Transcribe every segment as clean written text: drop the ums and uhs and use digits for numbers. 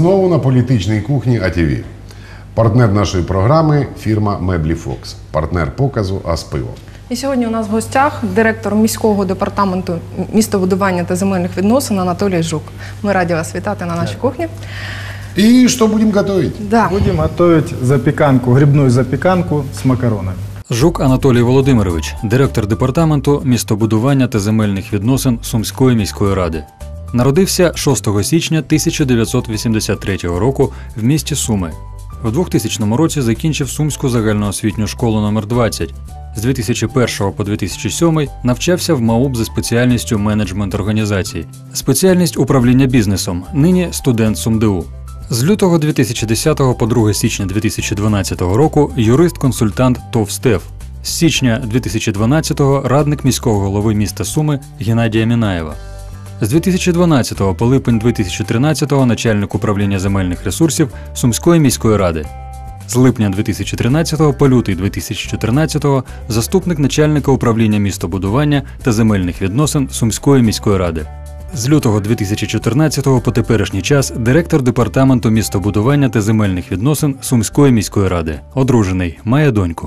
знову на політичній кухні АТВ. Партнер нашої програми – фірма Меблі Фокс. Партнер показу «Аспиво». І сьогодні у нас в гостях директор міського департаменту містобудування та земельних відносин Анатолій Жук. Ми раді вас вітати на нашій кухні. И что будем готовить? Да. Будем готовить запеканку, грибную запеканку с макаронами. Жук Анатолій Володимирович, директор департаменту містобудування та земельних відносин Сумської міської ради. Народився 6 січня 1983 року в місті Суми. В 2000 році закінчив Сумську загальноосвітню школу номер 20. З 2001 по 2007 навчався в МАУП за спеціальністю менеджмент організацій. Спеціальність управління бізнесом, нині студент СумДУ. З лютого 2010 по 2 січня 2012 року юрист-консультант ТОВ «СТЕФ». З січня 2012 радник міського голови міста Суми Геннадія Мінаєва. З 2012 по липень 2013 начальник управління земельних ресурсів Сумської міської ради. З липня 2013 по лютий 2014 заступник начальника управління містобудування та земельних відносин Сумської міської ради. З лютого 2014 по теперішній час директор департаменту містобудування та земельних відносин Сумської міської ради. Одружений, має доньку.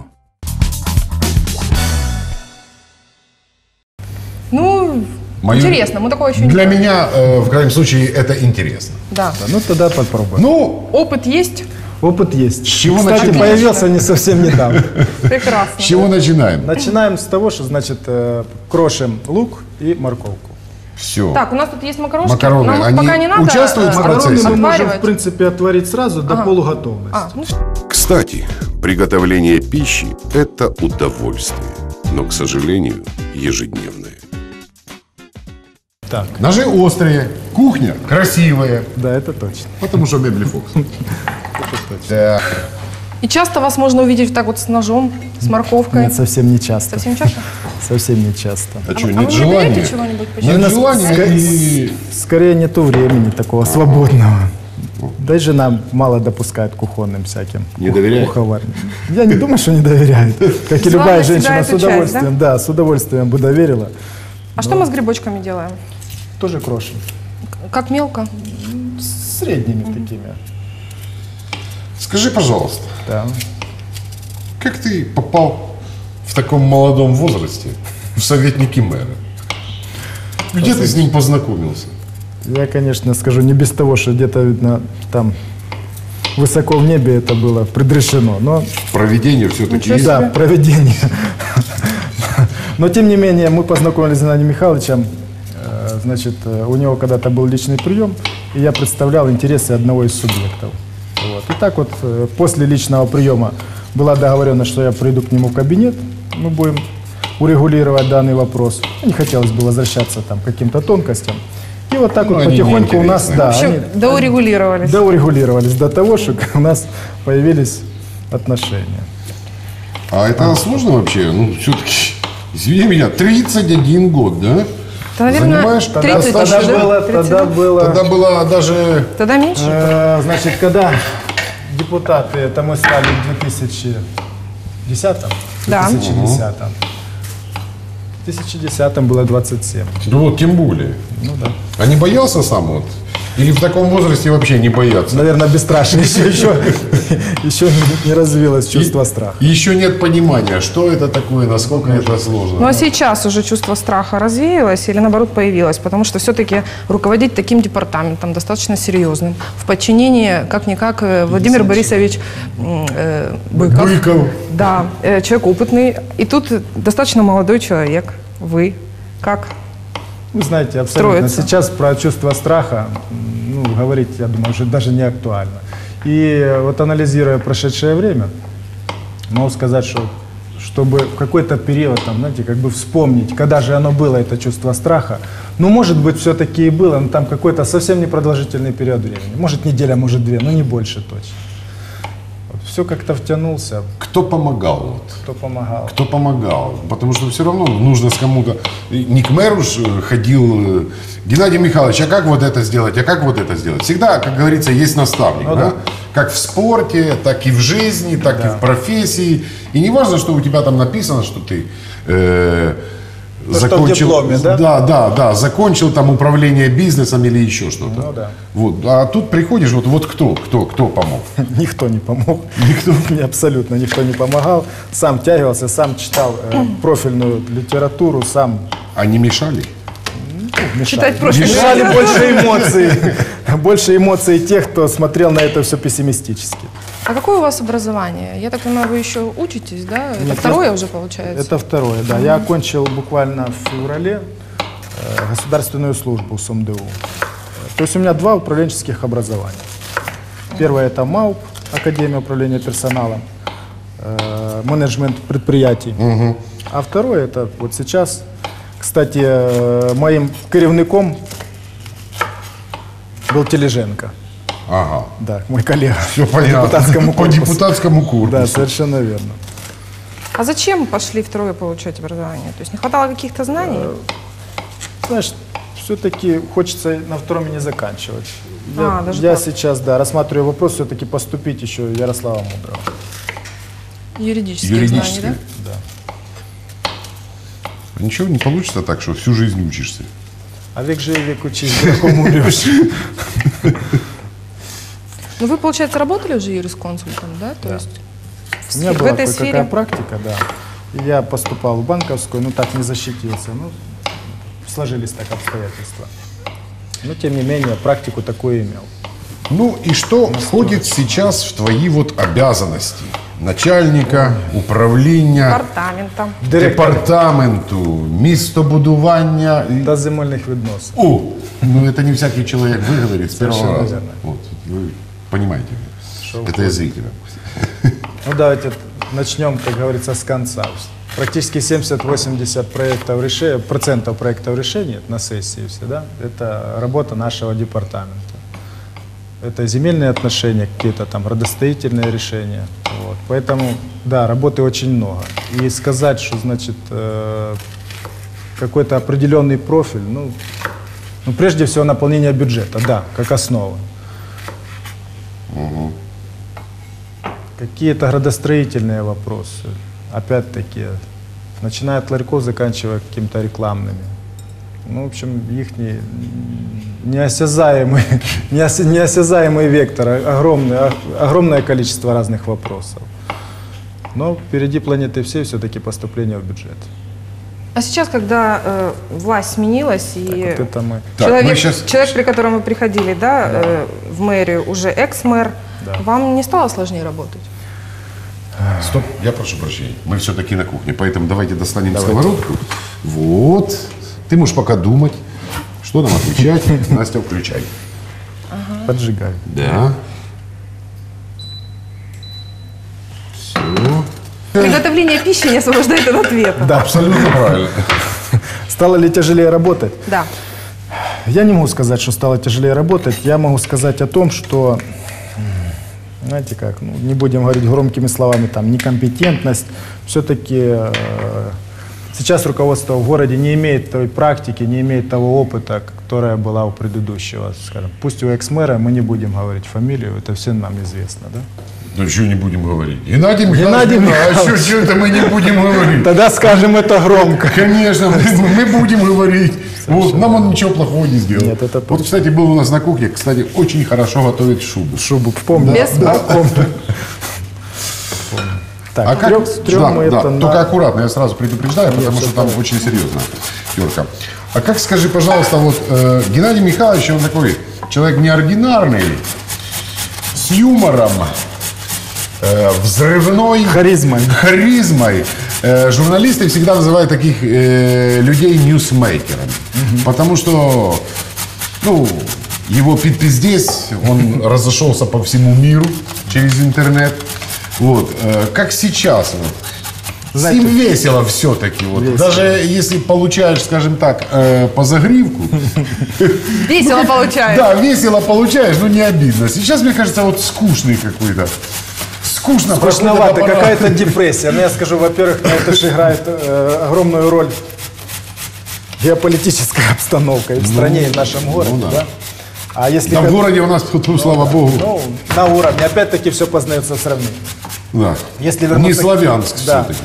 Ну, интересно, мы такое еще не Для делали. меня, в крайнем случае, это интересно. Да. Ну тогда попробуем. Ну, Опыт есть? Опыт есть. С чего Кстати, начать? появился не совсем недавно. Прекрасно. с чего начинаем? Начинаем с того, что, значит, крошим лук и морковку. Все. Так, у нас тут есть макарошки. Макароны, Нам они пока не надо участвуют в Макароны процессе? мы можем, отваривать? в принципе, отварить сразу до полуготовности. Ну, Кстати, приготовление пищи – это удовольствие, но, к сожалению, ежедневное. Так, Ножи острые, кухня красивая, да, это точно. потому что Мебли Фокс. Это точно. Да. и часто вас можно увидеть так вот с ножом, с морковкой. Нет, совсем не часто. Совсем часто? Совсем не часто. А что, а нет вы не желания? берете чего-нибудь почему? Нет У нас желания и... Скорее нету времени такого свободного. Да и жена мало допускает к кухонным всяким. Не доверяет? Куховарным. Я не думаю, что не доверяет. Как и Взяла любая на себя женщина, с эту часть, удовольствием. Да, с удовольствием бы доверила. А что мы с грибочками делаем? Тоже крошим. Как мелко? С средними такими. Скажи, пожалуйста, Да. как ты попал в таком молодом возрасте в советники мэра? Где ты с ним познакомился? Я, конечно, скажу, не без того, что где-то, видно, там высоко в небе это было предрешено. Но Проведение все-таки Ничего есть? да, проведение. Но, тем не менее, мы познакомились с Геннадием Михайловичем. Значит, у него когда-то был личный прием, и я представлял интересы одного из субъектов. Вот. И так вот, после личного приема была договоренность, что я приду к нему в кабинет, мы будем урегулировать данный вопрос. Не хотелось бы возвращаться там, к каким-то тонкостям. И вот так Ну, вот они потихоньку у нас, неинтересны. да, В общем, доурегулировались. доурегулировались до того, что у нас появились отношения. А это сложно вообще? Ну, все-таки, извини меня, 31 год, да? Да, наверное, Занимаешь 30 тогда уже, да? 30, да? Тогда было даже... Тогда меньше? Значит, когда депутаты, это мы стали в 2010 Да. 2010 было 27. Ну вот, тем более. Ну да. А не боялся сам вот? Или в таком возрасте вообще не боятся? Наверное, бесстрашно еще не развилось чувство страха. Еще нет понимания, что это такое, насколько это сложно. Ну а сейчас уже чувство страха развеялось или наоборот появилось? Потому что все-таки руководить таким департаментом достаточно серьезным. В подчинении, как-никак, Владимир Борисович Быков. Быков. Да, человек опытный. И тут достаточно молодой человек. Вы как? Вы знаете, абсолютно. Строится. Сейчас про чувство страха говорить, я думаю, уже даже не актуально. И вот анализируя прошедшее время, могу сказать, что чтобы в какой-то период, там, знаете, как бы вспомнить, когда же оно было, это чувство страха, ну, может быть, все-таки и было, но там какой-то совсем непродолжительный период времени. Может, неделя, может, две, но не больше точно. Вот, все как-то втянулся. Кто помогал? Вот? Кто помогал? Кто помогал? Потому что все равно нужно с кому-то... Не к мэру ж ходил Геннадий Михайлович, а как вот это сделать, а как вот это сделать? Всегда, как говорится, есть наставник. Ну, да? да. Как в спорте, так и в жизни, так и в профессии. И не важно, что у тебя там написано, что ты что в дипломе, да? Да, закончил там управление бизнесом или еще что-то. Ну да. Вот, а тут приходишь, вот кто помог? Никто не помог. Никто? Мне абсолютно никто не помогал. Сам тягивался, сам читал профильную литературу, сам А не мешали? мешал. Читать профильную Мешали литературу. больше эмоций. Больше эмоций тех, кто смотрел на это все пессимистически. А какое у вас образование? Я так понимаю, вы еще учитесь, да? Это Нет, второе уже получается? Это второе, да. Я окончил буквально в феврале государственную службу СумДУ. То есть у меня 2 управленческих образования. Первое это МАУП, Академия управления персоналом, менеджмент предприятий. А второе это вот сейчас, кстати, моим керівником был Тележенко. Ага. Да, мой коллега. Все понятно. депутатскому По корпусу. депутатскому корпусу. Да, совершенно верно. А зачем пошли второе получать образование? То есть не хватало каких-то знаний? Знаешь, все-таки хочется на втором и не заканчивать. Даже Я так. сейчас, да, рассматриваю вопрос все-таки поступить еще в Ярослава Мудрого. Юридические Юридические. знания, да? Да. Ничего не получится так, что всю жизнь учишься. А век живи, век учись, дураком умрешь. Ну вы, получается, работали уже юрисконсультом, да? То есть У меня в была этой кое-какая сфере... практика, да. И я поступал в банковскую, но так не защитился. Ну, сложились так обстоятельства. Но, тем не менее, практику такую имел. Ну и что входит сейчас в твои вот обязанности? Начальника, управління, Департаментом. департаменту, містобудування. До земельних відносин. О, ну это не всякий человек выговорит с первого Совершенно раза. верно. Вот, вы понимаете, это я зрителям. Ну давайте начнем, как говорится, с конца. Практически 70-80% проектов решений на сессии все, да, это работа нашего департамента. Это земельные отношения, какие-то там родостроительные решения. Вот. Поэтому, да, работы очень много. И сказать, что, значит, какой-то определенный профиль, ну, прежде всего наполнение бюджета, да, как основа. Какие-то градостроительные вопросы, опять-таки, начиная от ларьков, заканчивая какими-то рекламными. Ну, в общем, их неосязаемый вектор, огромное количество разных вопросов. Но впереди планеты всей все-таки поступление в бюджет. А сейчас, когда власть сменилась, и Вот это мы. Так, человек, мы щас- человек, при котором вы приходили, да, в мэрию, уже экс-мэр, вам не стало сложнее работать? Стоп, я прошу прощения. Мы все-таки на кухне, поэтому давайте достанем сковородку. Вот. Ты можешь пока думать, что нам отвечать. Настя, включай. Поджигаю. Да. Все. Приготовление пищи не освобождает от ответа. Да, Абсолютно правильно. стало ли тяжелее работать? Да. Я не могу сказать, что стало тяжелее работать. Я могу сказать о том, что, знаете как, ну, не будем говорить громкими словами, там, некомпетентность. Все-таки сейчас руководство в городе не имеет той практики, не имеет того опыта, которая была у предыдущего, скажем. Пусть у экс-мэра, мы не будем говорить фамилию, это всем нам известно, да? Ну, что не будем говорить? Геннадий Михайлович, Геннадий а Михайлович. что это мы не будем говорить? Тогда скажем это громко. Конечно, мы будем говорить. Вот, нам он ничего плохого не сделал. Нет, это Вот, кстати, был у нас на кухне, кстати, очень хорошо готовит шубу. Шубу помню. Без помню. Так, А как? трём Да, мы да, это только на- аккуратно, я сразу предупреждаю, потому что там очень серьезно, Юрка. А как, скажи, пожалуйста, вот Геннадий Михайлович, он такой человек неординарный, с юмором, взрывной харизмой. Журналисты всегда называют таких людей ньюсмейкерами, потому что, ну, его «Пиздец», он разошелся по всему миру через интернет. Вот, как сейчас, вот. Знаете, С ним весело все-таки. Вот. весело. Даже если получаешь, скажем так, по загривку, Весело получается. да, весело получаешь, но не обидно. Сейчас, мне кажется, вот скучный какой-то. Скучно. Скучновато, проходит аппарат. какая-то депрессия. Но я скажу, во-первых, это же играет огромную роль геополитическая обстановка и в стране, и в нашем городе. да. Да? А если Да в городе у нас, тут, слава богу, ну, на уровне, опять-таки все познается в сравнении. да. Если Не вернуться к- Славянск да. все-таки.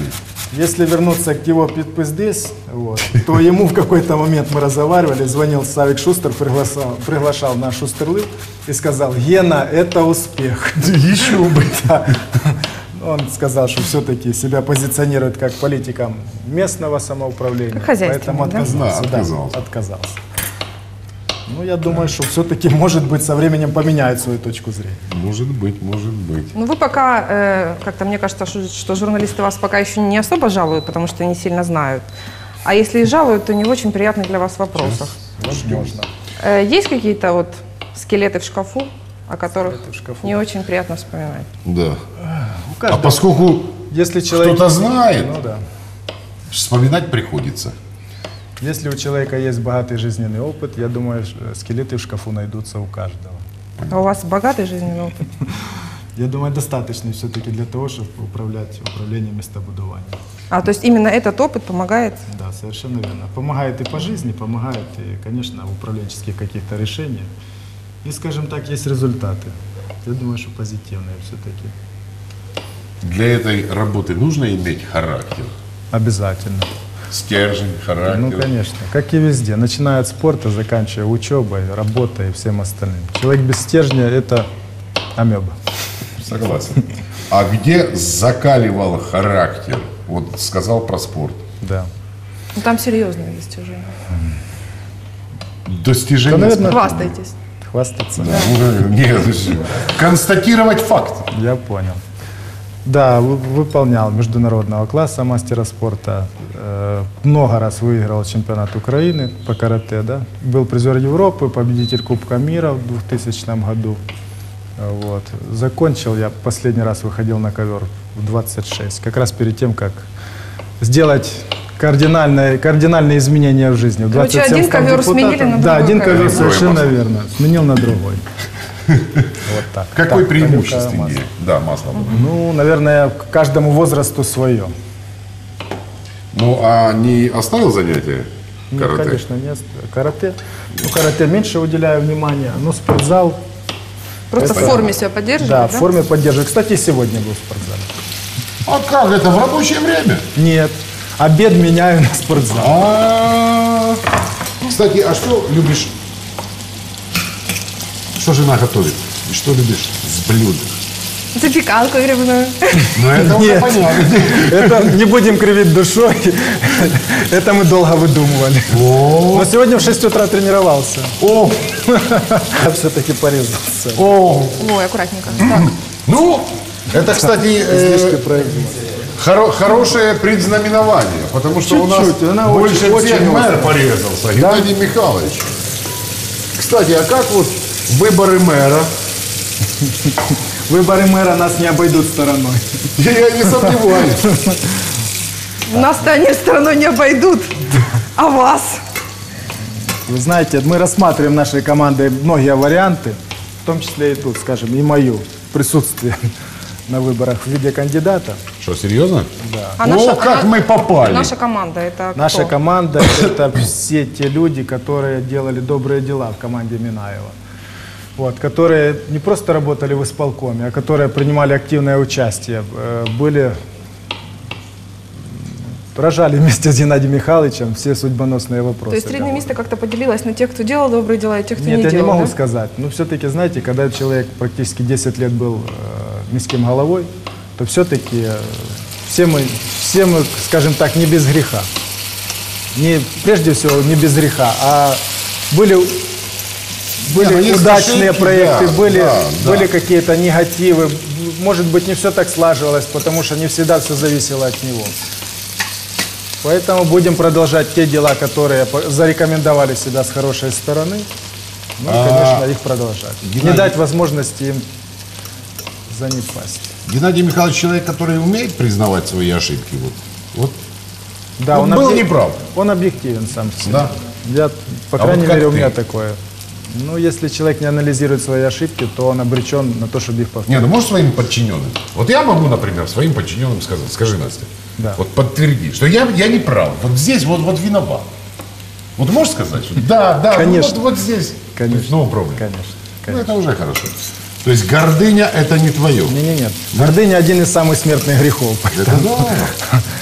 Если вернуться к его подпиздец, вот, то ему в какой-то момент мы разговаривали, звонил Савик Шустер, приглашал на Шустерлы и сказал: Гена, это успех. Еще бы. Да. Он сказал, что все-таки себя позиционирует как политиком местного самоуправления. Как хозяйственник, поэтому отказался. да? Да, отказался. Ну, я думаю, что все-таки, может быть, со временем поменяет свою точку зрения. Может быть, может быть. Ну, вы пока, как-то мне кажется, что журналисты вас пока еще не особо жалуют, потому что не сильно знают. А если и жалуют, то не в очень приятных для вас вопросах. Возможно. Есть какие-то вот скелеты в шкафу, о которых Скелеты в шкафу. не очень приятно вспоминать? Да. У А каждого, поскольку если человек, кто-то знает, ну, да. вспоминать приходится. Если у человека есть богатый жизненный опыт, я думаю, скелеты в шкафу найдутся у каждого. А у вас богатый жизненный опыт? Я думаю, достаточно все-таки для того, чтобы управлять управлением местобудования. А, то есть именно этот опыт помогает? Да, совершенно верно. Помогает и по жизни, помогает и, конечно, в управленческих каких-то решениях. И, скажем так, есть результаты. Я думаю, что позитивные все-таки. Для этой работы нужно иметь характер. Обязательно. Стержень, характер. Ну, конечно. Как и везде. Начиная от спорта, заканчивая учебой, работой и всем остальным. Человек без стержня – это амеба. Согласен. А где закаливал характер? Вот сказал про спорт. Да. Ну, там серьезные достижения. Достижение. Да, наверное, Хвастайтесь. Хвастаться. Нет, констатировать факт. Я понял. Да, выполнял международного класса мастера спорта. Много раз выиграл чемпионат Украины по карате. Да? Был призер Европы, победитель Кубка мира в 2000 году. Вот. Закончил я, последний раз выходил на ковер в 26, как раз перед тем, как сделать кардинальные изменения в жизни. В Короче, 27 один стал ковер депутатом. сменили на Да, другой один ковер. ковер, совершенно верно. Сменил на другой. Вот так. Какой Так, преимущественнее? масло. Да, масло. Ну, наверное, к каждому возрасту свое. Ну, а не оставил занятия Нет, карате? конечно, нет. Карате. Ну, карате меньше уделяю внимания. Ну, спортзал. Просто в форме себя Да, поддерживает, в форме поддерживаю. Кстати, сегодня был в спортзале. А как это, в рабочее время? Нет. Обед меняю на спортзал. А, кстати, а что любишь? Что жена готовит? И что любишь с блюд? Запекалку грибную. Ну, это уже Нет. понятно. Это не будем кривить душой. Это мы долго выдумывали. Но сегодня в 6 утра тренировался. О, Я все-таки порезался. о. Ой, аккуратненько. Так. Ну, это, кстати, Излишки производства. хорошее предзнаменование, потому что у нас Чуть-чуть, она больше очень всех мэр острая. порезался, Геннадий Михайлович. Кстати, а как вот выборы мэра? Выборы мэра нас не обойдут стороной. Я не сомневаюсь. Нас-то они стороной не обойдут. А вас? Вы знаете, мы рассматриваем нашей командой многие варианты, в том числе и тут, скажем, и мою присутствие на выборах в виде кандидата. Что, серьезно? А О, как мы попали. Наша команда это кто? Наша команда – это все те люди, которые делали добрые дела в команде Минаева. Вот, которые не просто работали в исполкоме, а которые принимали активное участие, рожали вместе с Геннадием Михайловичем все судьбоносные вопросы. То есть среднее место как-то поделилось на тех, кто делал добрые дела, и тех, кто Нет, не я делал, не могу да? сказать. Но все-таки, знаете, когда человек практически 10 лет был міським головой, то все-таки все мы, скажем так, не без греха. Прежде всего, не без греха, а были есть удачные ошибки, проекты, да, были какие-то негативы. Может быть, не все так слаживалось, потому что не всегда все зависело от него. Поэтому будем продолжать те дела, которые зарекомендовали себя с хорошей стороны. Ну, и, конечно, их продолжать. Не дать возможности им занепасть. Геннадий Михайлович человек, который умеет признавать свои ошибки. Вот. Да, Он был неправ. Он объективен сам по себе. Да. Я, по А крайней вот как мере, у ты? меня такое. Ну, если человек не анализирует свои ошибки, то он обречен на то, чтобы их повторить. Не, ну можешь своим подчиненным? Вот я могу, например, своим подчиненным сказать, скажи, Настя, Да. вот подтверди, что я не прав, вот здесь вот виноват. Вот можешь сказать, что да, Конечно. вот здесь. Конечно. No problem. Конечно. Ну, это уже хорошо. То есть гордыня это не твое. Нет. Гордыня один из самых смертных грехов. Это да. Ну,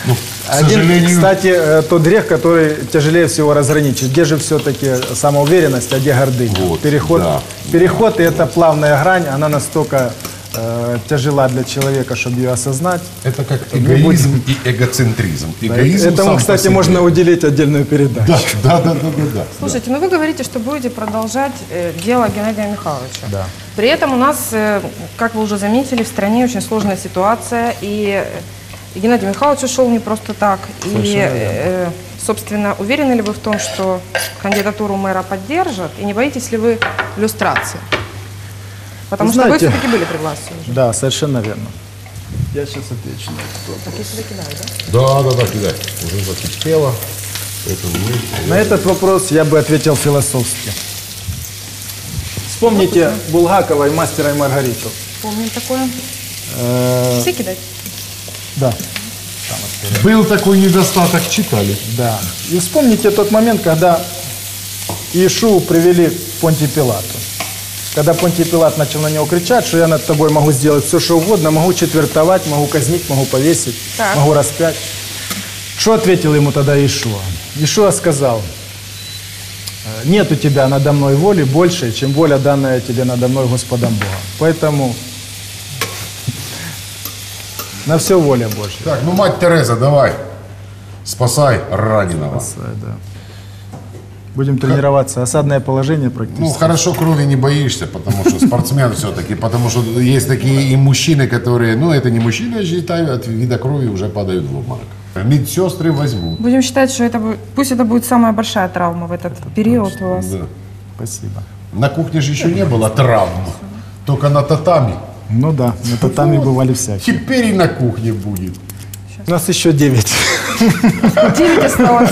сожалению. Кстати, тот грех, который тяжелее всего разграничить. Где же все-таки самоуверенность, а где гордыня? Вот, Переход, да. переход, и эта плавная грань, она настолько тяжела для человека, чтобы ее осознать. Это как эгоизм и эгоцентризм. Эгоизм Этому, сам по кстати, себе. можно уделить отдельную передачу. Да. Слушайте, ну вы говорите, что будете продолжать дело Геннадия Михайловича. Да. При этом у нас, как вы уже заметили, в стране очень сложная ситуация, и Геннадий Михайлович ушел не просто так. И, собственно, уверены ли вы в том, что кандидатуру мэра поддержат, и не боитесь ли вы люстрации? Потому что вы Знаете, все-таки были при власти уже. Да, совершенно верно. Я сейчас отвечу на этот вопрос. Так, если кидаю, да? Да, кидай. Уже закипело. Поэтому мы... На этот вопрос я бы ответил философски. Вспомните Булгакова и «Мастера и Маргариту». Помним такое. Все кидать? Да. Был такой недостаток, читали. Да. И вспомните тот момент, когда Иешуа привели к Понтию Пилату. Когда Понтий Пилат начал на него кричать, что я над тобой могу сделать все, что угодно, могу четвертовать, могу казнить, могу повесить, Так. могу распять. Что ответил ему тогда Иешуа? Иешуа сказал: нет у тебя надо мной воли больше, чем воля, данная тебе надо мной Господом Богом. Поэтому на все воля Божья. Так, ну, мать Тереза, давай. Спасай раненого. Да. Будем тренироваться. Осадное положение практически. Ну, хорошо, крови не боишься, потому что спортсмен все-таки, потому что есть такие и мужчины, которые, ну, это не мужчины, я считаю, от вида крови уже падают в обморок. Медсестры возьмут. Будем считать, что это будет, пусть это будет самая большая травма в этот период у вас. Да. Спасибо. На кухне же еще не было травм, только на татами. Ну да, на татами бывали всякие. Теперь и на кухне будет. У нас еще 9. 9 осталось.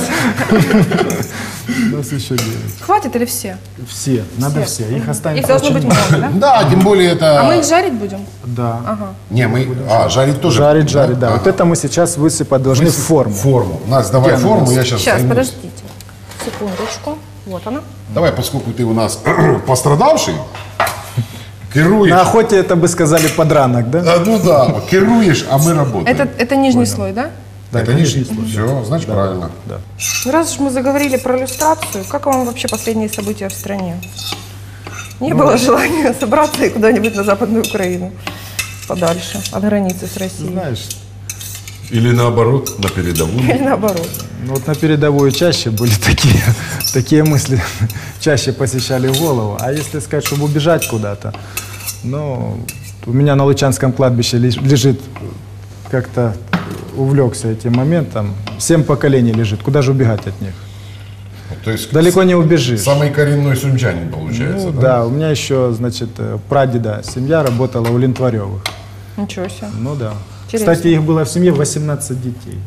У нас еще 9. Хватит или все? Все, надо все. Их останется Их должно быть очень много, да? Да, тем более это... А мы их жарить будем? Да. Ага. Не, мы... жарить тоже. Жарить, да. Ага. Вот это мы сейчас высыпать должны в форму. Форму. Настя, давай Где она форму, у нас? я сейчас Сейчас, займусь. подождите. Секундочку. Вот она. Давай, поскольку ты у нас пострадавший, керуешь. На охоте это бы сказали подранок, да? Ну да, керуешь, а мы работаем. Это нижний слой, да? Да, это это нижний нижний слой. Все, значит, правильно. Да. Ну, раз уж мы заговорили про иллюстрацию, как вам вообще последние события в стране? Не было желания собраться и куда-нибудь на Западную Украину, подальше от границы с Россией? Знаешь, Или наоборот, на передовую. Или наоборот? ну вот на передовую чаще были такие мысли, чаще посещали голову. А если сказать, чтобы убежать куда-то, ну, у меня на Лучанском кладбище лежит, как-то увлекся этим моментом, 7 поколений лежит, куда же убегать от них? То есть Далеко не убежишь. самый коренной сумчанин получается, Ну, да? да, у меня еще, значит, прадеда семья работала у Лентваревых. Ничего себе. Ну да. Интересно. Кстати, их было в семье 18 детей.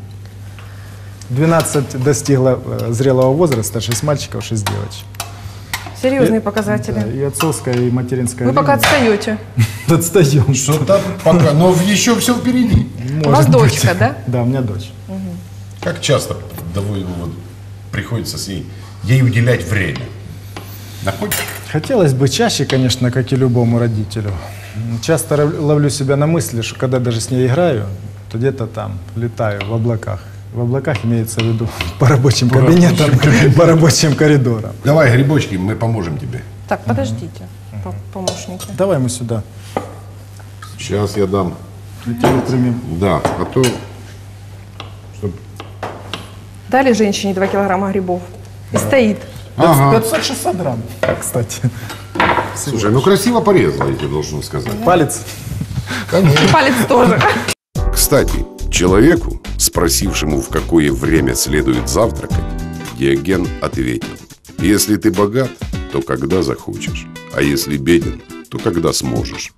12 достигло зрелого возраста, 6 мальчиков, 6 девочек. Серьезные показатели. Да, и отцовская, и материнская. Вы пока линия. отстаете. Отстаем. Что-то пока, но еще все впереди. У вас дочка, да? Да, у меня дочь. Как часто приходится с ней, ей уделять время? Находишь? Хотелось бы чаще, конечно, как и любому родителю. Часто ловлю себя на мысли, что когда даже с ней играю, то где-то там летаю в облаках. В облаках имеется в виду по рабочим кабинетам, по рабочим коридорам. Давай, грибочки, мы поможем тебе. Так, подождите, помощники. Давай мы сюда. Сейчас я дам. Тело примем. Да, а то... Чтоб... Дали женщине 2 килограмма грибов. И стоит. Ага. 560 грамм, кстати. Слушай, ну красиво порезала, я тебе должен сказать. Палец. И палец тоже. Кстати, человеку, спросившему, в какое время следует завтракать, Диоген ответил: если ты богат, то когда захочешь, а если беден, то когда сможешь.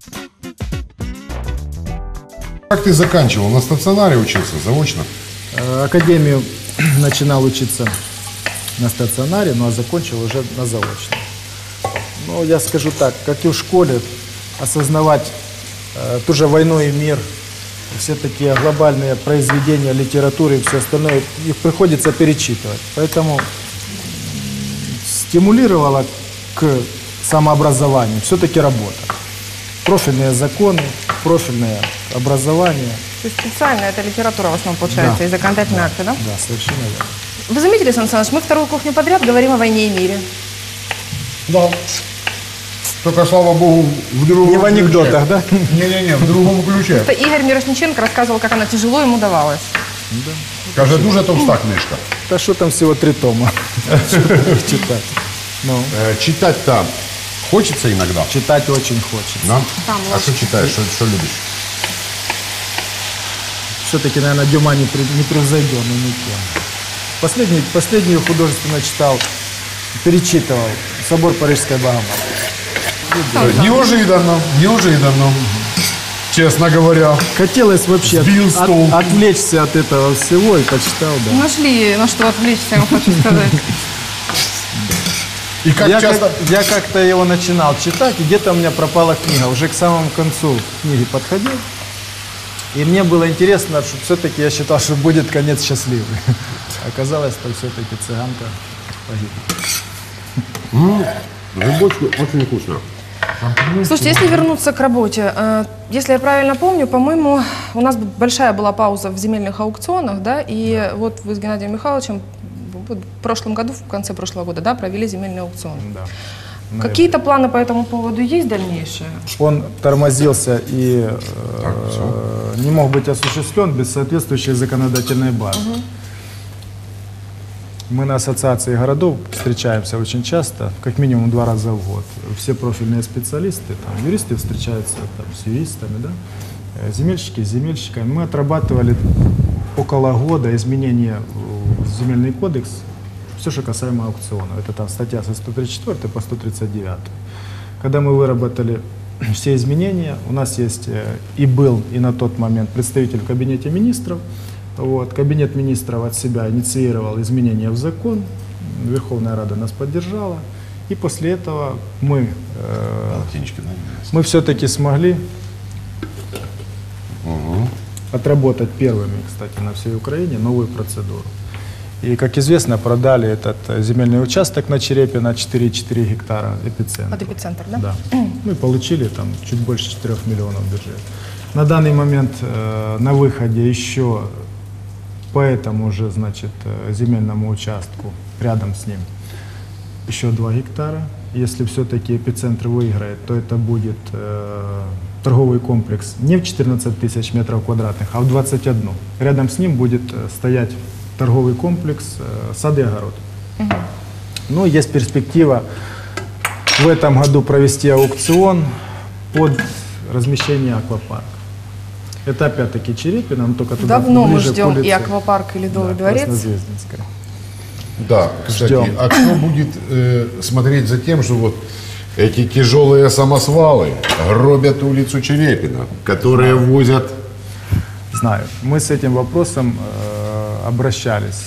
Как ты заканчивал? На стационаре учился, заочно? Академию начинал учиться на стационаре, ну а закончил уже на заочном. Ну, я скажу так, как и в школе, осознавать ту же «Войну и мир», все такие глобальные произведения литературы и все остальное, их приходится перечитывать. Поэтому стимулировало к самообразованию все-таки работа. Профильные законы, профильное образование. То есть специально это литература в основном получается, Да. и законодательные акты, да? Да, совершенно верно. Вы заметили, Сан Саныч, мы вторую кухню подряд говорим о войне и мире. Да. Только, слава богу, в другом Не в анекдотах, да? Не-не-не, в другом ключе. Это Игорь Мирошниченко рассказывал, как она тяжело ему давалась. Каже, дуже товста книжка. Да что там всего 3 тома читать. Ну, Читать там хочется иногда. читать очень хочется. Да? Там, А что читаешь, что любишь? Все-таки, наверное, Дюма непревзойденный никем. Последнюю художественно читал, перечитывал «Собор Парижской Богоматери». Неожиданно. Честно говоря. Хотелось вообще Сбил с толку. отвлечься от этого всего и почитал, да. Нашли на что отвлечься, я вам хочу сказать. И как часто... Я как-то его начинал читать, и где-то у меня пропала книга. Уже к самому концу книги подходил. И мне было интересно, что все-таки я считал, что будет конец счастливый. Оказалось, что все-таки цыганка погибла. Грибочки очень вкусно. Слушайте, если вернуться к работе, если я правильно помню, по-моему, у нас большая была пауза в земельных аукционах, да, и вот вы с Геннадием Михайловичем в прошлом году, в конце прошлого года, да, провели земельный аукцион. Да. Какие-то планы по этому поводу есть дальнейшие? Он тормозился и не мог быть осуществлен без соответствующей законодательной базы. Мы на ассоциации городов встречаемся очень часто, как минимум 2 раза в год. Все профильные специалисты, там, юристы встречаются там, с юристами, да? Земельщики с земельщиками. Мы отрабатывали около года изменения в земельный кодекс, все, что касаемо аукциона. Это там статья со 134 по 139. Когда мы выработали все изменения, у нас есть и был, и на тот момент представитель в кабинете министров. Вот. Кабинет министров от себя инициировал изменения в закон, Верховная Рада нас поддержала, и после этого мы все-таки смогли отработать первыми, кстати, на всей Украине новую процедуру. И, как известно, продали этот земельный участок на Черепино 4,4 гектара эпицентра. От эпицентра, да? Да. Мы получили там чуть больше 4 миллионов бюджета. На данный момент на выходе еще по этому же, значит, земельному участку, рядом с ним, еще 2 гектара. Если все-таки эпицентр выиграет, то это будет торговый комплекс не в 14 тысяч метров квадратных, а в 21. Рядом с ним будет стоять торговый комплекс «Сад и огород». Но есть перспектива в этом году провести аукцион под размещение аквапарка. Это опять-таки Черепино, но только туда Давно мы ближе к ждем улице, и аквапарк, и Ледовый дворец. Краснозвездинской. Да, кстати, Ждем. а кто будет смотреть за тем, что вот эти тяжелые самосвалы гробят улицу Черепина, которые возят... Знаю. Мы с этим вопросом обращались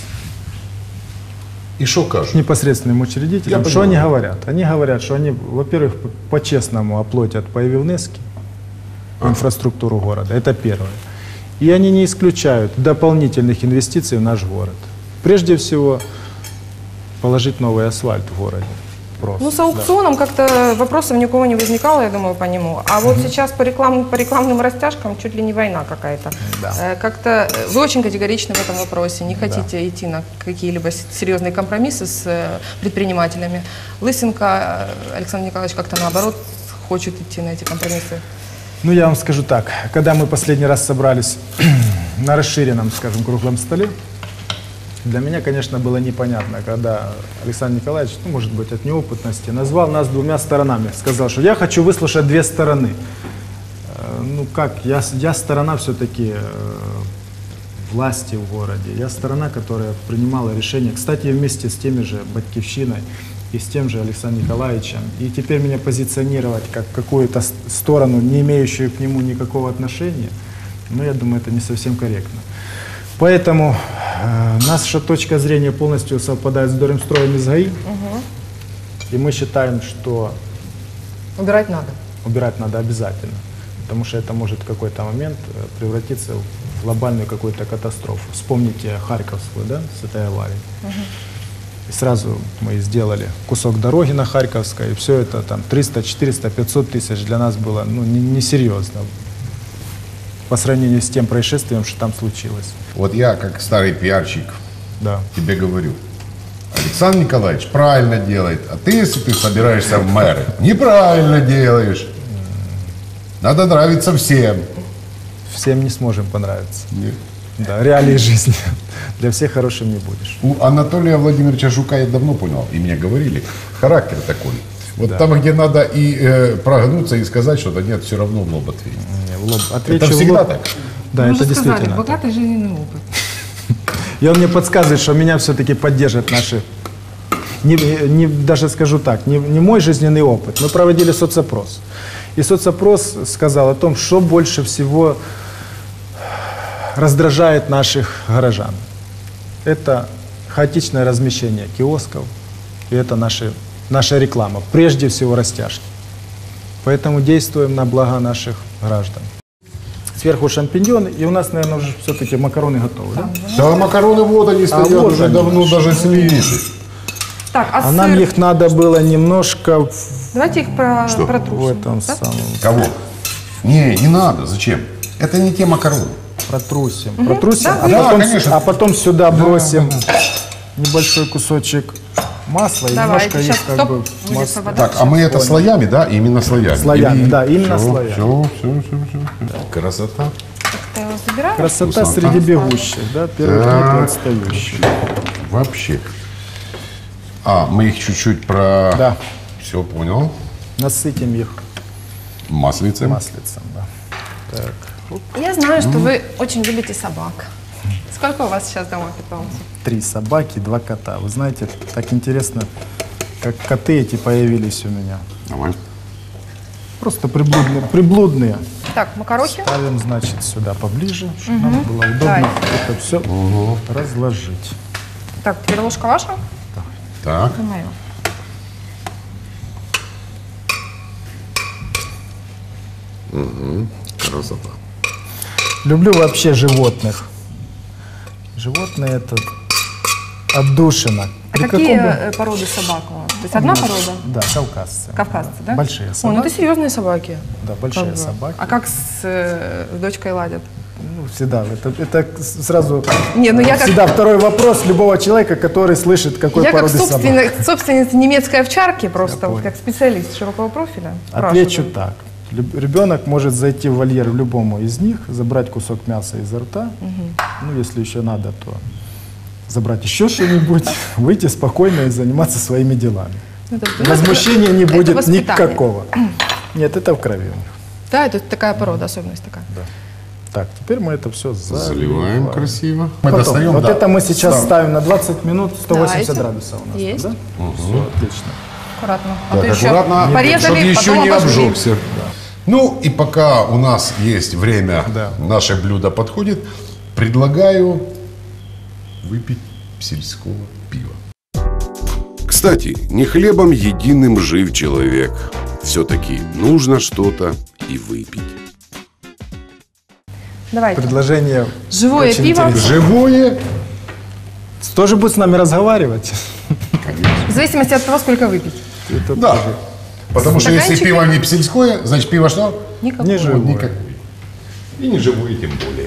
И что к кажут? непосредственным Я учредителям. Что они понимаю. говорят? Они говорят, что они, во-первых, по-честному оплатят паеві внески в инфраструктуру города. Это первое. И они не исключают дополнительных инвестиций в наш город. Прежде всего, положить новый асфальт в городе. Просто. Ну, с аукционом как-то вопросов ни у кого не возникало, я думаю, по нему. А вот сейчас по рекламным растяжкам чуть ли не война какая-то. Да. Как-то вы очень категоричны в этом вопросе, не хотите идти на какие-либо серьезные компромиссы с предпринимателями. Лысенко Александр Николаевич как-то наоборот хочет идти на эти компромиссы. Ну, я вам скажу так. Когда мы последний раз собрались на расширенном, скажем, круглом столе, для меня, конечно, было непонятно, когда Александр Николаевич, ну, может быть, от неопытности, назвал нас 2 сторонами. Сказал, что я хочу выслушать 2 стороны. Ну как, я сторона все-таки власти в городе. Я сторона, которая принимала решения. Кстати, вместе с теми же Батькивщиной и с тем же Александром Николаевичем. И теперь меня позиционировать как какую-то сторону, не имеющую к нему никакого отношения, ну, я думаю, это не совсем корректно. Поэтому наша точка зрения полностью совпадает с Дорремстроем из ГАИ. И мы считаем, что Убирать надо. убирать надо обязательно. Потому что это может в какой-то момент превратиться в глобальную какую-то катастрофу. Вспомните Харьковскую, да, с этой аварией. И сразу мы сделали кусок дороги на Харьковской, и все это там 300, 400, 500 тысяч для нас было, ну, несерьезно. по сравнению с тем происшествием, что там случилось. Вот я, как старый пиарщик, Да. тебе говорю, Александр Николаевич правильно делает, а ты, если ты собираешься в мэры, неправильно делаешь. Надо нравиться всем. Всем не сможем понравиться. Нет. Да, реалии жизни. Для всех хорошим не будешь. У Анатолия Владимировича Жука я давно понял, и мне говорили, характер такой. Вот там, где надо и прогнуться, и сказать что-то, нет, все равно в лоб ответить. Не, в лоб. Отвечу Это в всегда лоб. так. Да, Мы это уже сказали, действительно. богатый жизненный опыт. И он мне подсказывает, что меня все-таки поддержат наши, даже скажу так, не мой жизненный опыт. Мы проводили соцопрос. И соцопрос сказал о том, что больше всего раздражает наших горожан. Это хаотичное размещение киосков, и это наша реклама, прежде всего растяжки. Поэтому действуем на благо наших граждан. Сверху шампиньоны, и у нас, наверное, уже все-таки макароны готовы, да? Да, макароны вот они стоят, вот уже они. давно даже слиты. Так, А сыр? нам их надо было немножко Давайте их в протрусим. этом да? самом Кого? Не надо, зачем? Это не те макароны. протрусим, да, да, конечно. а потом сюда бросим небольшой кусочек масла и Давайте, немножко сейчас их как стоп, бы будет масла. вода. Так, а мы это слоями, да? Именно слоями. Слоями, да, именно слоями. Все. Красота. Ты его забираешь? Красота Вкуснота. среди бегущих, да, первых Так. нет и отстающих. Вообще. А, мы их чуть-чуть про... Да. Все, понял. Насытим их Маслицем. маслицем, да. Так. Я знаю, что вы очень любите собак. Сколько у вас сейчас дома питомцев? 3 собаки, 2 кота. Вы знаете, так интересно, как коты эти появились у меня. Давай. Просто приблудные. Так, макарохи. Ставим, значит, сюда поближе, чтобы нам было удобно Давайте. это все разложить. Так, теперь ложка ваша Так. и моя. Красота. Люблю вообще животных. Животные это отдушина. А какие породы собак у вас? То есть одна порода? Да, кавказцы. Кавказцы, да? Большие О, ну собаки. это серьезные собаки. Да, большие Как бы. собаки. А как с дочкой ладят? Ну, всегда. Это сразу Не, ну я как- всегда второй вопрос любого человека, который слышит, какой Я как породы собак. собственница немецкой овчарки, просто вот как специалист широкого профиля. Отвечу спрашиваю. так. Ребенок может зайти в вольер любому из них, забрать кусок мяса изо рта. Ну, если еще надо, то забрать еще что-нибудь, выйти спокойно и заниматься своими делами. Это- Возмущения не это будет воспитание. никакого. Нет, это в крови у них. Да, это такая порода, особенность такая. Так, теперь мы это все Заливаем красиво. Мы Потом, достаем, вот да. это мы сейчас ставим на 20 минут, 180 Давайте. градусов у нас. Есть. Да? Все, отлично. Аккуратно. А Так, то еще аккуратно, порезали, чтобы еще потом не обожгли. обжегся. Ну, и пока у нас есть время, Да. наше блюдо подходит, предлагаю выпить сельского пива. Кстати, не хлебом единым жив человек. Все-таки нужно что-то и выпить. Давайте. Предложение Живое очень пиво. интересное. Живое. Тоже будет с нами разговаривать. В зависимости от того, сколько выпить. Это Да. тоже Потому что если Стаканчики. пиво не сельское, значит пиво что? Никакого. не живое. Никакое. И не живое тем более.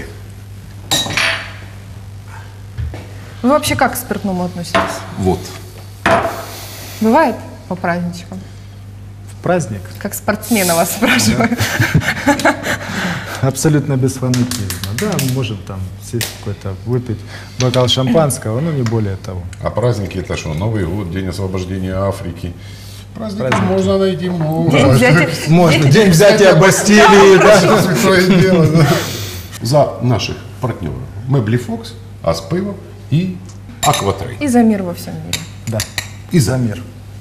Вы вообще как к спиртному относитесь? Вот. Бывает по праздничкам? В праздник Как спортсмена вас спрашиваю. абсолютно без фанатизма. Да, мы можем там сесть какой-то, выпить бокал шампанского, но не более того. А праздники это что? Новый год, День освобождения Африки. Праздники Праздники. можно найти много. День взятия- Можно. День взятия Бастилии, да. Что святое дело, да. За наших партнеров. Мэбли Фокс, Аспиво и Акватрей. И за мир во всем мире. Да. И за мир.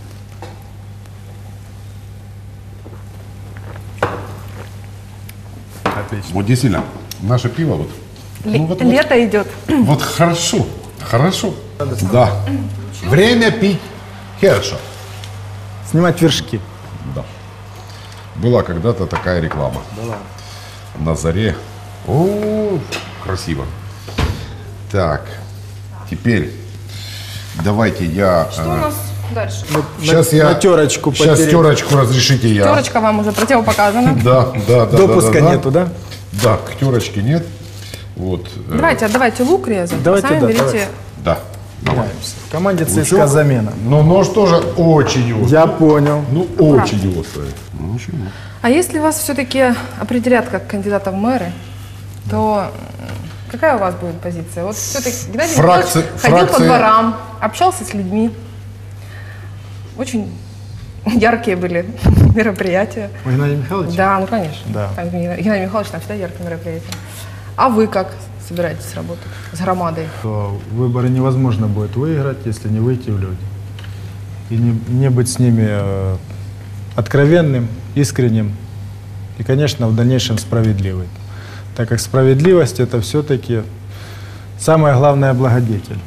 Отлично. Вот действительно, наше пиво вот. вот, Лето идет. вот хорошо, хорошо. Да. Время пить хорошо. Снимать вершки. Да. Была когда-то такая реклама. На заре. О, красиво. Так, теперь давайте я... Что у нас дальше? Сейчас на терочку Сейчас потереть. терочку разрешите я. Терочка вам уже противопоказана. Да. Допуска да. нету, да? Да, к терочке нет. Вот. Давайте, отдавайте лук резать, Давайте, сами да, берите. давайте. Да. Давай. Меняемся. В команде ЦСКА Лучок. замена. Но нож тоже очень острый. Я понял. Ну, очень острый. Ну, ничего. А если вас все-таки определят как кандидата в мэры, то какая у вас будет позиция? Вот все-таки Геннадий Фракция- Михайлович ходил по фракция- дворам, общался с людьми. Очень яркие были мероприятия. У Геннадия Михайловича? Да, ну конечно. Да. Там Геннадий Михайлович, там всегда яркие мероприятия. А вы как собираетесь работать с громадой? То выборы невозможно будет выиграть, если не выйти в люди. И не быть с ними откровенным, искренним и, конечно, в дальнейшем справедливым. Так как справедливость – это все-таки самое главное благодетель.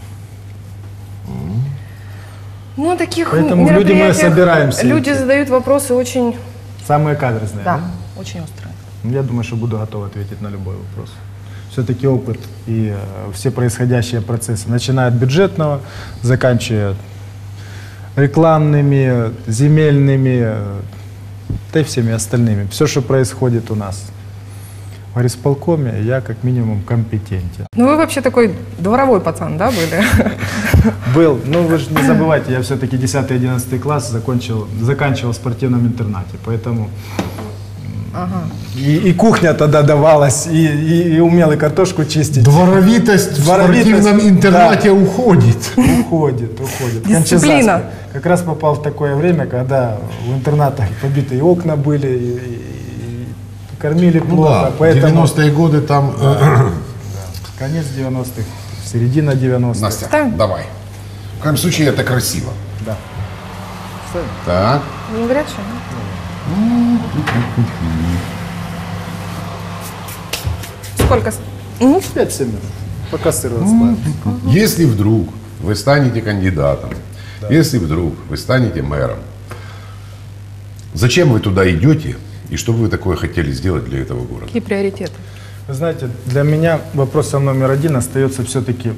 Ну, таких Поэтому люди мы мероприятиях собираемся люди идти. задают вопросы очень, Самые каверзные, да, да? очень острые. Я думаю, что буду готов ответить на любой вопрос. Все-таки опыт и все происходящие процессы, начиная от бюджетного, заканчивая рекламными, земельными, да и всеми остальными. Все, что происходит у нас в горисполкоме, я как минимум компетентен. Ну, вы вообще такой дворовой пацан, да, были? Был, ну вы же не забывайте, я все-таки 10-11 класс заканчивал в спортивном интернате, поэтому и кухня тогда давалась, и умел и картошку чистить. Дворовитость в спортивном интернате уходит. Уходит. Дисциплина. Кончезаспе. Как раз попал в такое время, когда в интернатах побитые окна были, и кормили Ну плохо. да, Поэтому 90-е годы там... конец 90-х, середина 90-х. Настя, Ставим? давай. В коем случае это красиво. Да. Так. Не горячие? Сколько? 5-7 минут, пока сыр расплавится. Если вдруг вы станете кандидатом, если вдруг вы станете мэром, зачем вы туда идете и что бы вы такое хотели сделать для этого города? Какие приоритеты? Вы знаете, для меня вопросом номер один остается все-таки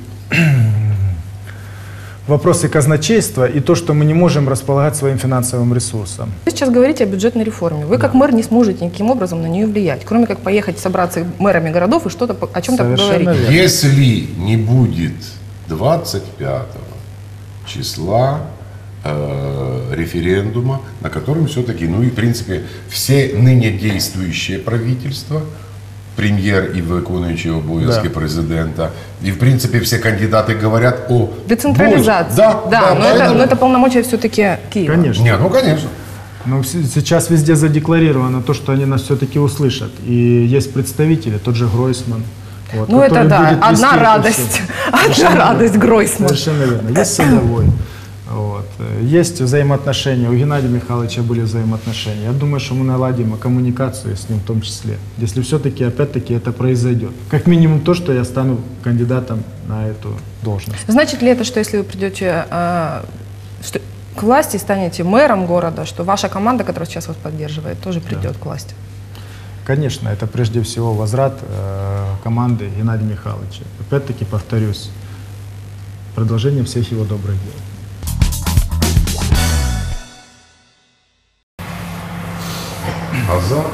вопросы казначейства и то, что мы не можем располагать своим финансовым ресурсом. Вы сейчас говорите о бюджетной реформе. Вы как мэр не сможете никаким образом на нее влиять, кроме как поехать собраться мэрами городов и что-то о чем-то Совершенно поговорить. верно. Если не будет 25 числа референдума, на котором все-таки, ну и в принципе все ныне действующие правительства, премьер и виконуючий обов'язки Да. президента, и в принципе все кандидаты говорят о... Децентрализация. Да, но, поэтому- это полномочия все-таки Киева. Конечно. Не, ну конечно. Но сейчас везде задекларировано то, что они нас все-таки услышат. И есть представители, тот же Гройсман. Вот, Ну это который да, будет вести одна это радость. всё. Одна радость Гройсман. Совершенно верно. Есть Садовой. Вот. Есть взаимоотношения. У Геннадия Михайловича были взаимоотношения. Я думаю, что мы наладим коммуникацию с ним в том числе. Если все-таки, опять-таки, это произойдет. Как минимум то, что я стану кандидатом на эту должность. Значит ли это, что если вы придете к власти, станете мэром города, что ваша команда, которая сейчас вас поддерживает, тоже придет к власти? Конечно, это прежде всего возврат команды Геннадия Михайловича. Опять-таки, повторюсь, продолжение всех его добрых дел. Азар.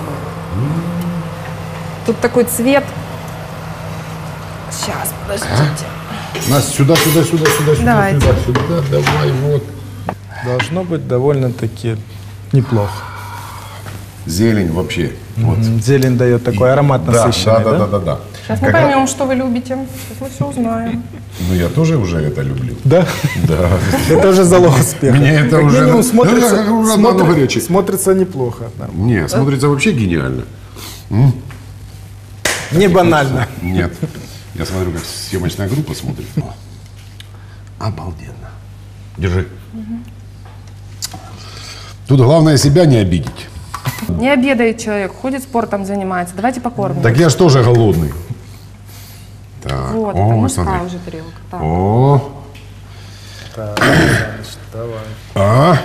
Тут такой цвет. Сейчас, подождите. Настя, сюда, Давайте. сюда, давай, вот. Должно быть довольно-таки неплохо. Зелень вообще. Вот. Зелень дает такой аромат насыщенный, да? Да. Сейчас мы поймем, что вы любите. Сейчас мы все узнаем. Ну, я тоже уже это люблю. Да? Да. Это уже залог успеха. Мне это Как уже... минимум Ну, это уже давно горячий. смотрится неплохо. Да. Не, смотрится вообще гениально. Не банально. Нет. Я смотрю, как съемочная группа смотрит. О, обалденно. Держи. Тут главное себя не обидеть. Не обедает человек, ходит спортом занимается. Давайте покормим. Так я ж тоже голодный. Так. Вот, это О, мужская смотри. уже тарелка. Так. О. А.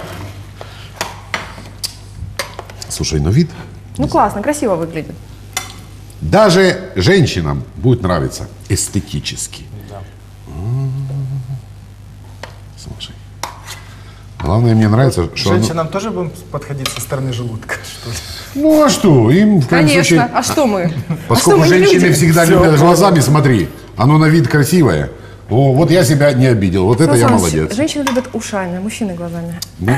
Слушай, ну вид. Ну классно, красиво выглядит. Даже женщинам будет нравиться эстетически. Слушай. Главное, мне нравится, что... оно- Женщинам тоже будем подходить со стороны желудка, что ли? Ну а что? Им в коем Конечно. случае... А что мы? Поскольку а что мы не женщины люди? всегда Всё, любят понял. глазами, смотри, оно на вид красивое. О, вот я себя не обидел, вот это я Сан Саныч, молодец. Женщины любят ушами, мужчины глазами. Ну,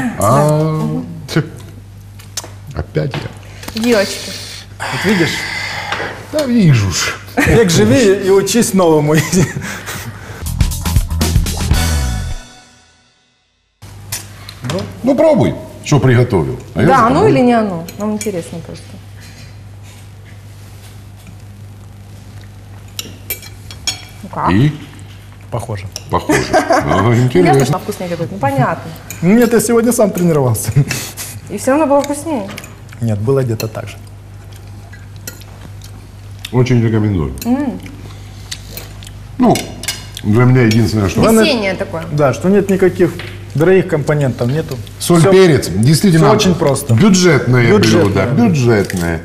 опять я. Девочки. Вот видишь, Да вижу ж. век живи и учись новому. Ну пробуй, что приготовил. А я Да, за оно тобой. или не оно? Нам интересно просто. Ну как? И Похоже. похоже. А, Ну, ясно, интересно. что вкуснее готовить. Ну, понятно. Нет, я сегодня сам тренировался. И все равно было вкуснее. Нет, было где-то так же. Очень рекомендую. Ну, для меня единственное, что... Весеннее такое. Да, что нет никаких дорогих компонентов, нету. Соль, Всё- перец, действительно. всё очень просто. Бюджетное Бюджетное, блюдо, да. бюджетное.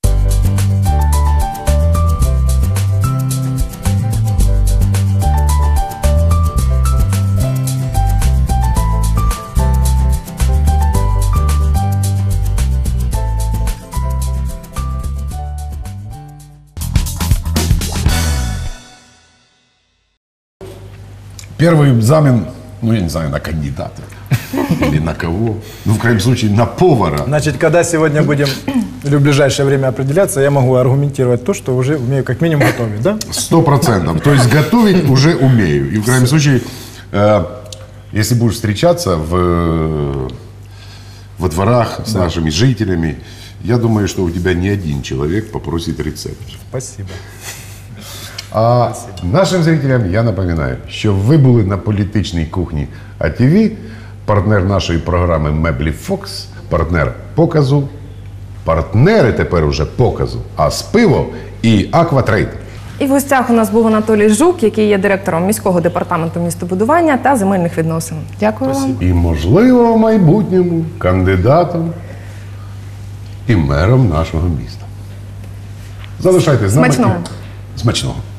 Первый экзамен, ну я не знаю, на кандидата или на кого, ну в крайнем случае на повара. Значит, когда сегодня будем или в ближайшее время определяться, я могу аргументировать то, что уже умею как минимум готовить, да? 100%. То есть готовить уже умею. И в крайнем случае, если будешь встречаться во дворах с нашими жителями, я думаю, что у тебя не один человек попросит рецепт. Спасибо. А нашим зрителям я напоминаю, що ви були на політичній кухні АТВ, партнер нашої програми Меблі Фокс, партнер показу, партнери тепер уже показу, АС Пиво і Акватрейд. І в гостях у нас був Анатолій Жук, який є директором міського департаменту містобудування та земельних відносин. Дякую вам. І, можливо, в майбутньому кандидатом і мером нашого міста. Залишайтесь з нами. Смачного. Смачного.